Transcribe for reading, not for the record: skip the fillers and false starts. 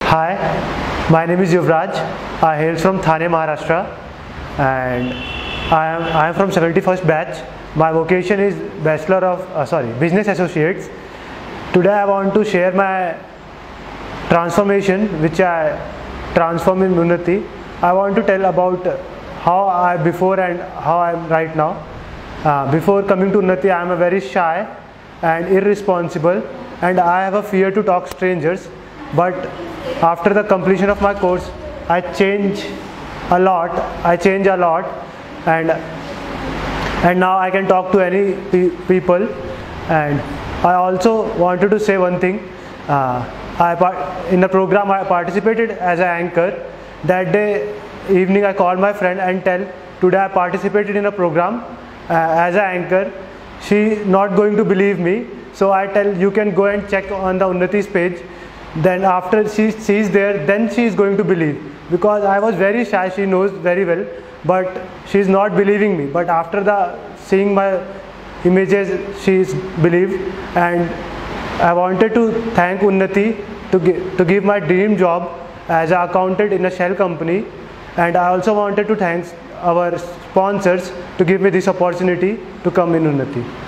Hi, my name is Yuvraj. I hail from Thane, Maharashtra, and I am from 71st batch. My vocation is Bachelor of Business Associates. Today I want to share my transformation, which I transform in Unnati. I want to tell about how I before and how I am right now. Before coming to Unnati, I am a very shy and irresponsible, and I have a fear to talk strangers. But after the completion of my course, I change a lot, and now I can talk to any people. And I also wanted to say one thing. In the program I participated as an anchor. That day evening I called my friend and tell, today I participated in a program as an anchor. She not going to believe me, so I tell, you can go and check on the Unnati's page. Then after she sees there, then she is going to believe, because I was very shy, she knows very well, but she is not believing me. But after seeing my images, she is believed. And I wanted to thank Unnati to give my dream job as an accountant in a shell company. And I also wanted to thank our sponsors to give me this opportunity to come in Unnati.